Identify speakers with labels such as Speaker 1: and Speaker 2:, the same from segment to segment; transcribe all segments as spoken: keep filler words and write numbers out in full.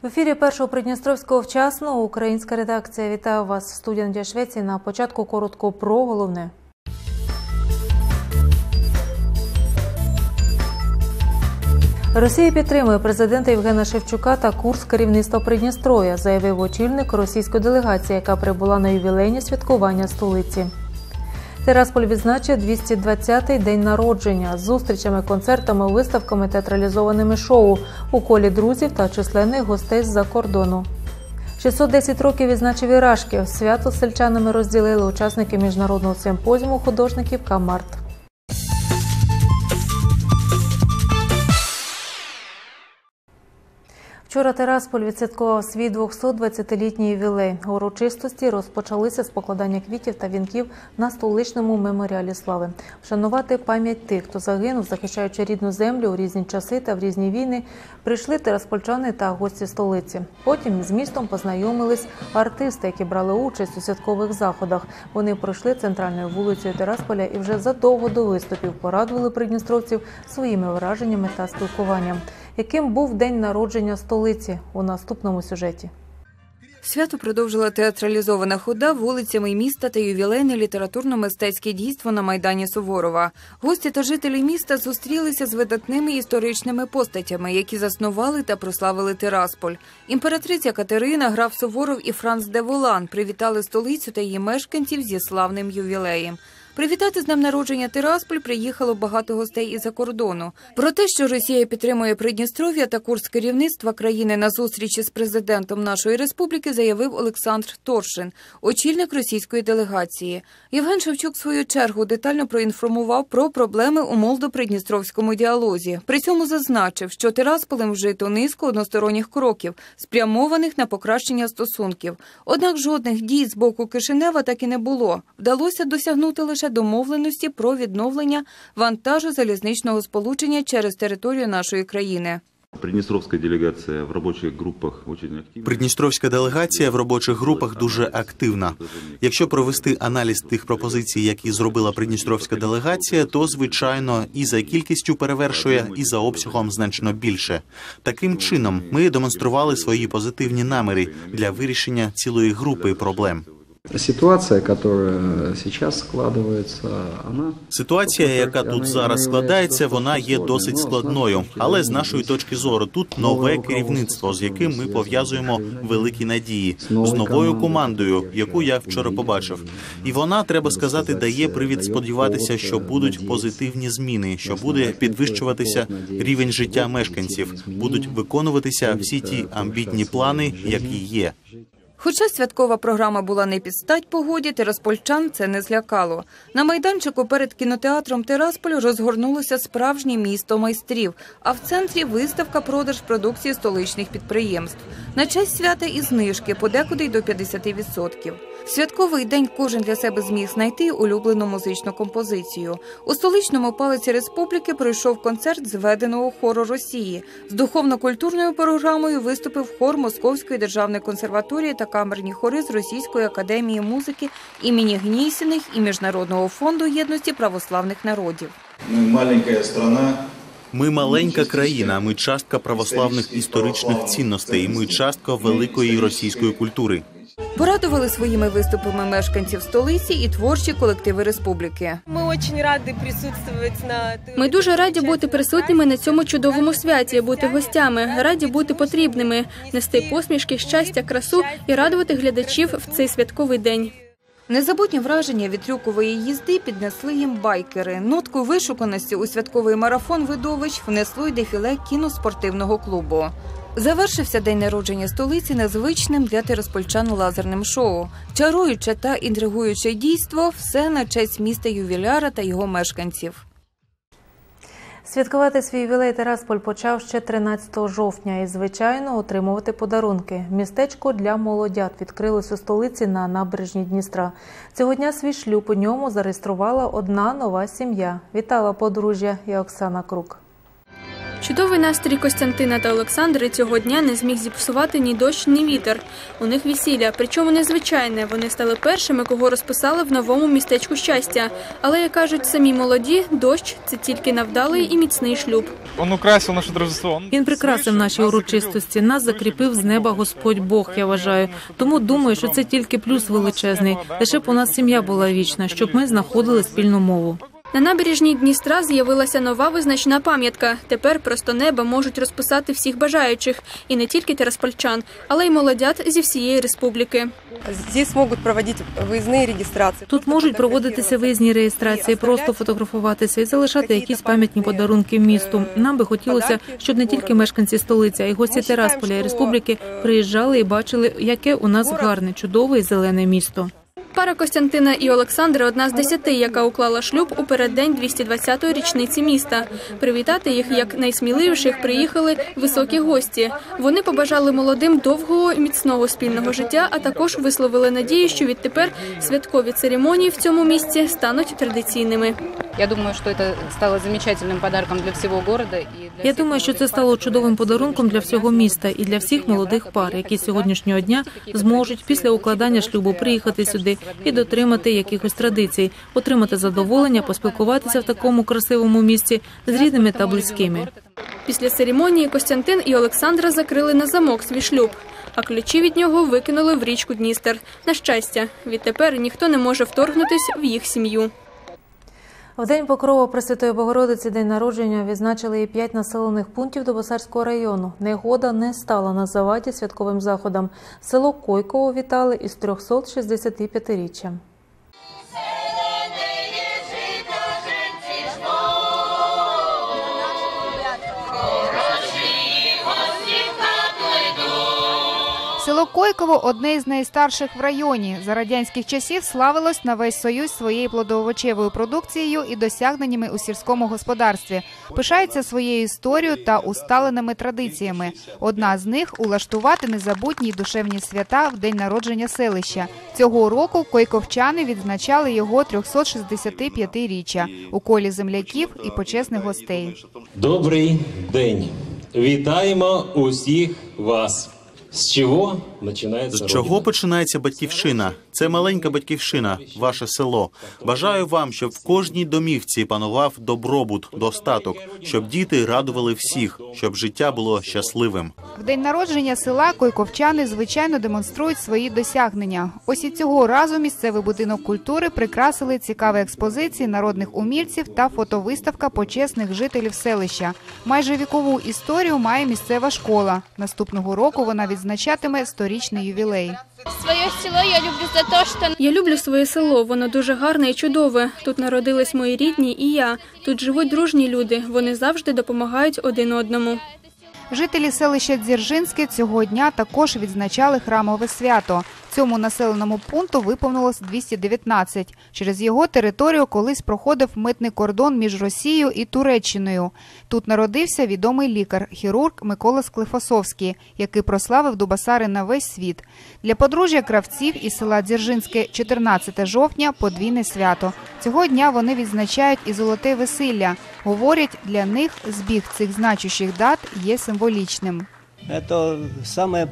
Speaker 1: В ефірі першого Придністровського вчасно. Українська редакція вітає вас. Студія Надія Швеція. На початку коротко про головне. Росія підтримує президента Євгена Шевчука та курс керівництва Придністров'я, заявив очільник російської делегації, яка прибула на ювілейні святкування столиці. Тирасполь відзначив двісті двадцятий день народження з зустрічами, концертами, виставками, театралізованими шоу у колі друзів та численних гостей з-за кордону. шістсот десять років відзначив і Рашків. Свято з сельчанами розділили учасники міжнародного симпозіуму художників «Камарт». Вчора Тирасполь відсвяткував свій двохсотдвадцятилітній ювілей. Урочистості розпочалися з покладання квітів та вінків на столичному меморіалі слави. Вшанувати пам'ять тих, хто загинув, захищаючи рідну землю у різні часи та в різні війни, прийшли тираспольчани та гості столиці. Потім з містом познайомились артисти, які брали участь у святкових заходах. Вони пройшли центральною вулицею Тирасполя і вже задовго до виступів порадували придністровців своїми враженнями та спілкуванням. Яким був день народження столиці у наступному сюжеті?
Speaker 2: Свято продовжила театралізована хода вулицями міста та ювілейне літературно-мистецьке дійство на Майдані Суворова. Гості та жителі міста зустрілися з видатними історичними постатями, які заснували та прославили Тирасполь. Імператриця Катерина, граф Суворов і Франц де Волан привітали столицю та її мешканців зі славним ювілеєм. Привітати з днем народження Тирасполь приїхало багато гостей із-за кордону. Про те, що Росія підтримує Придністров'я та курс керівництва країни на зустрічі з президентом нашої республіки, заявив Олександр Торшин, очільник російської делегації. Євген Шевчук, в свою чергу, детально проінформував про проблеми у молдо-придністровському діалозі. При цьому зазначив, що Тирасполем вжито низку односторонніх кроків, спрямованих на покращення стосунків. Однак жодних дій з боку Кишинева так і не було. Вдалося досягнути лише домовленості про відновлення вантажу залізничного сполучення через територію нашої країни.
Speaker 3: Придністровська делегація в робочих групах дуже активна.
Speaker 4: Придністровська делегація в робочих групах дуже активна. Якщо провести аналіз тих пропозицій, які зробила Придністровська делегація, то, звичайно, і за кількістю перевершує, і за обсягом значно більше. Таким чином, ми демонстрували свої позитивні наміри для вирішення цілої групи проблем.
Speaker 5: Ситуація, яка зараз складається, вона...
Speaker 4: Ситуація, яка тут зараз складається, вона є досить складною. Але з нашої точки зору тут нове керівництво, з яким ми пов'язуємо великі надії. З новою командою, яку я вчора побачив. І вона, треба сказати, дає привід сподіватися, що будуть позитивні зміни, що буде підвищуватися рівень життя мешканців, будуть виконуватися всі ті амбітні плани, які є.
Speaker 2: Хоча святкова програма була не під стать погоді, тираспольчан це не злякало. На майданчику перед кінотеатром Тирасполь розгорнулося справжнє місто майстрів, а в центрі виставка продаж продукції столичних підприємств. На честь свята і знижки, подекуди й до п'ятдесят відсотків. В святковий день кожен для себе зміг знайти улюблену музичну композицію. У столичному палаці Республіки пройшов концерт зведеного хору Росії. З духовно-культурною програмою виступив хор Московської державної консерваторії та камерні хори з Російської академії музики імені Гнісіних і Міжнародного фонду єдності православних народів.
Speaker 6: Ми маленька страна.
Speaker 4: Ми маленька країна, ми частка православних історичних цінностей, ми частка великої російської культури.
Speaker 2: Порадували своїми виступами мешканців столиці і творчі колективи республіки.
Speaker 7: Ми дуже раді бути присутніми на цьому чудовому святі, бути гостями, раді бути потрібними, нести посмішки, щастя, красу і радувати глядачів в цей святковий день.
Speaker 2: Незабутні враження від трюкової їзди піднесли їм байкери. Нотку вишуканості у святковий марафон видовищ внесло й дефіле кіноспортивного клубу. Завершився день народження столиці незвичним для тираспольчан лазерним шоу. Чаруюче та інтригуюче дійство – все на честь міста ювіляра та його мешканців.
Speaker 1: Святкувати свій ювілей Тирасполь почав ще тринадцятого жовтня і, звичайно, отримувати подарунки. Містечко для молодят відкрилось у столиці на набережній Дністра. Цього дня свій шлюб у ньому зареєструвала одна нова сім'я. Вітала подружжя і Оксана Крук.
Speaker 7: Чудовий настрій Костянтина та Олександри цього дня не зміг зіпсувати ні дощ, ні вітер. У них весілля, причому незвичайне. Вони стали першими, кого розписали в новому містечку щастя. Але, як кажуть самі молоді, дощ – це тільки на вдалий і міцний шлюб.
Speaker 8: Він украсив наше торжество.
Speaker 1: Він прикрасив наші урочистості, нас закріпив з неба Господь Бог, я вважаю. Тому думаю, що це тільки плюс величезний. Лише б у нас сім'я була вічна, щоб ми знаходили спільну мову.
Speaker 7: На набережній Дністра з'явилася нова визначна пам'ятка. Тепер просто неба можуть розписати всіх бажаючих. І не тільки тераспольчан, але й молодят зі всієї республіки.
Speaker 1: Тут можуть проводитися виїзні реєстрації, просто фотографуватися і залишати якісь пам'ятні подарунки місту. Нам би хотілося, щоб не тільки мешканці столиці, а й гості Тирасполя і республіки приїжджали і бачили, яке у нас гарне, чудове і зелене місто.
Speaker 7: Пара Костянтина і Олександри – одна з десяти, яка уклала шлюб у переддень двісті двадцятої річниці міста. Привітати їх, як найсміливіших, приїхали високі гості. Вони побажали молодим довгого і міцного спільного життя, а також висловили надію, що відтепер святкові церемонії в цьому місці стануть традиційними.
Speaker 9: Я думаю, що це стало замечательним подарунком для всього міста.
Speaker 1: Я думаю, що це стало чудовим подарунком для всього міста і для всіх молодих пар, які сьогоднішнього дня зможуть після укладання шлюбу приїхати сюди і дотримати якихось традицій, отримати задоволення, поспілкуватися в такому красивому місці з рідними та близькими.
Speaker 7: Після церемонії Костянтин і Олександра закрили на замок свій шлюб, а ключі від нього викинули в річку Дністер. На щастя, відтепер ніхто не може вторгнутись в їх сім'ю.
Speaker 1: В День Покрова Пресвятої Богородиці, день народження, відзначили і п'ять населених пунктів Дубосарського району. Негода не стала на заваді святковим заходам. Село Койково вітали із трьохсотшістдесятип'ятиріччям.
Speaker 10: Село Койково – одне із найстарших в районі. За радянських часів славилось на весь Союз своєю плодоовочевою продукцією і досягненнями у сільському господарстві. Пишається своєю історією та усталеними традиціями. Одна з них – улаштувати незабутні й душевні свята в день народження селища. Цього року койковчани відзначали його трьохсотшістдесятип'ятиріччя у колі земляків і почесних гостей.
Speaker 11: Добрий день! Вітаємо усіх вас! З чого починається
Speaker 4: З чого починається батьківщина? Це маленька батьківщина, ваше село. Бажаю вам, щоб в кожній домівці панував добробут, достаток, щоб діти радували всіх, щоб життя було щасливим.
Speaker 10: В день народження села койковчани, звичайно, демонструють свої досягнення. Ось і цього разу місцевий будинок культури прикрасили цікаві експозиції народних умільців та фотовиставка почесних жителів селища. Майже вікову історію має місцева школа. Наступного року вона відзначатиме сторічний ювілей.
Speaker 7: Своє село я люблю за те, що... Я люблю своє село, воно дуже гарне і чудове. Тут народились мої рідні і я. Тут живуть дружні люди, вони завжди допомагають один одному.
Speaker 10: Жителі селища Дзержинське цього дня також відзначали храмове свято. Цьому населеному пункту виповнилось двісті дев'ятнадцять. Через його територію колись проходив митний кордон між Росією і Туреччиною. Тут народився відомий лікар, хірург Микола Склифосовський, який прославив Дубосари на весь світ. Для подружжя Кравців із села Дзержинське чотирнадцяте жовтня – подвійне свято. Цього дня вони відзначають і золоте весілля. Говорять, для них збіг цих значущих дат є символічним.
Speaker 12: Це найприємніше.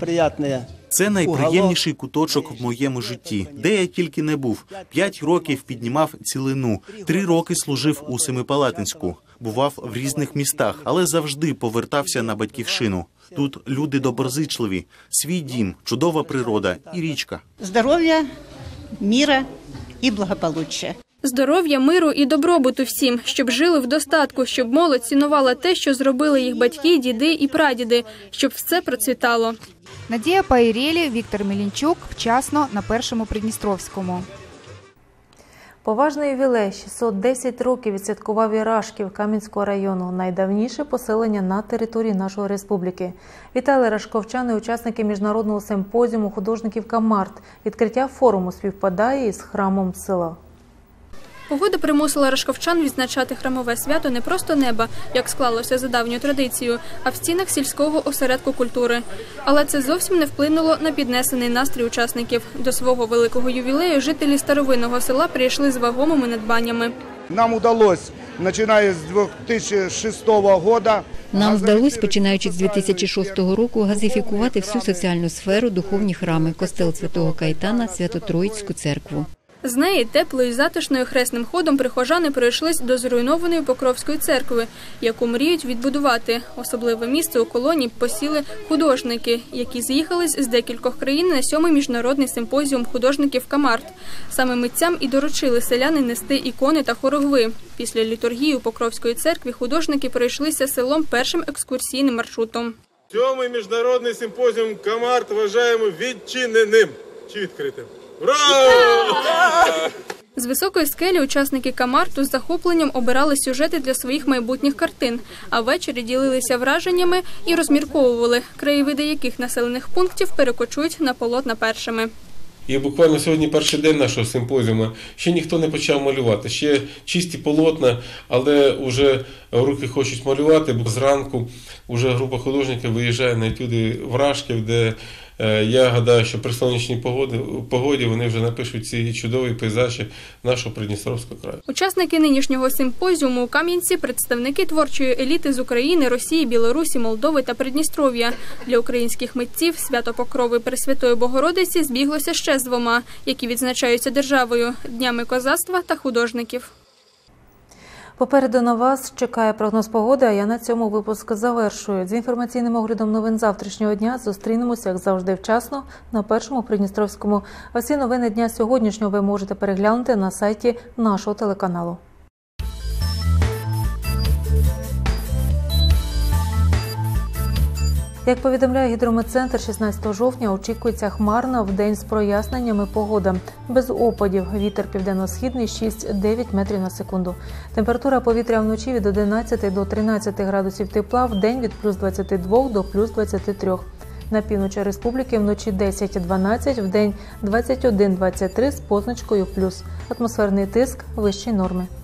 Speaker 4: Це найприємніший куточок в моєму житті, де я тільки не був. П'ять років піднімав цілину, три роки служив у Семипалатинську, бував в різних містах, але завжди повертався на батьківщину. Тут люди доброзичливі, свій дім, чудова природа і річка.
Speaker 13: Здоров'я, міра і благополуччя.
Speaker 7: Здоров'я, миру і добробуту всім, щоб жили в достатку, щоб молодь цінувала те, що зробили їх батьки, діди і прадіди, щоб все процвітало.
Speaker 10: Надія Паєрєлі, Віктор Мілінчук. Вчасно на Першому Придністровському.
Speaker 1: Поважний ювілей – шістсот десять років відсвяткував і Рашків Кам'янського району, найдавніше поселення на території нашої республіки. Вітали рашковчани, учасники міжнародного симпозіуму художників Камарт. Відкриття форуму співпадає із храмом села.
Speaker 7: Погода примусила рашковчан відзначати храмове свято не просто неба, як склалося за давньою традицією, а в стінах сільського осередку культури. Але це зовсім не вплинуло на піднесений настрій учасників. До свого великого ювілею жителі старовинного села прийшли з вагомими надбаннями.
Speaker 14: Нам удалось, починаючи з дві тисячі шостого року, Нам вдалося, починаючи з дві тисячі шостого року, газифікувати всю соціальну сферу, духовні храми, костел Святого Каїтана, Свято-Троїцьку церкву.
Speaker 7: З неї теплою і затишною хресним ходом прихожани прийшлись до зруйнованої Покровської церкви, яку мріють відбудувати. Особливе місце у колоні посіли художники, які з'їхались з декількох країн на сьомий міжнародний симпозіум художників «Камарт». Саме митцям і доручили селяни нести ікони та хоругви. Після літургії у Покровської церкві художники пройшлися селом першим екскурсійним маршрутом.
Speaker 15: Сьомий міжнародний симпозіум «Камарт» вважаємо відчиненим чи відкритим. Ура!
Speaker 7: З високої скелі учасники «Камарту» з захопленням обирали сюжети для своїх майбутніх картин, а ввечері ділилися враженнями і розмірковували, краєвиди яких населених пунктів перекочують на полотна першими.
Speaker 15: І буквально сьогодні перший день нашого симпозіуму, ще ніхто не почав малювати, ще чисті полотна, але вже руки хочуть малювати, бо зранку вже група художників виїжджає на етюди Вражків, де я гадаю, що при сонячній погоді, погоді вони вже напишуть ці чудові пейзажі нашого Придністровського краю.
Speaker 7: Учасники нинішнього симпозіуму у Кам'янці – представники творчої еліти з України, Росії, Білорусі, Молдови та Придністров'я. Для українських митців свято Покрови Пресвятої Богородиці збіглося ще з двома, які відзначаються державою – Днями козацтва та художників.
Speaker 1: Попереду на вас чекає прогноз погоди, а я на цьому випуск завершую. З інформаційним оглядом новин завтрашнього дня зустрінемося, як завжди, вчасно на Першому Придністровському. А всі новини дня сьогоднішнього ви можете переглянути на сайті нашого телеканалу. Як повідомляє гідрометцентр, шістнадцятого жовтня очікується хмарна, вдень з проясненнями погода. Без опадів. Вітер південно-східний шість-дев'ять метрів на секунду. Температура повітря вночі від одинадцяти до тринадцяти градусів тепла, вдень від плюс двадцяти двох до плюс двадцяти трьох. На півночі республіки вночі десять-дванадцять, вдень двадцять один-двадцять три з позначкою плюс. Атмосферний тиск вищої норми.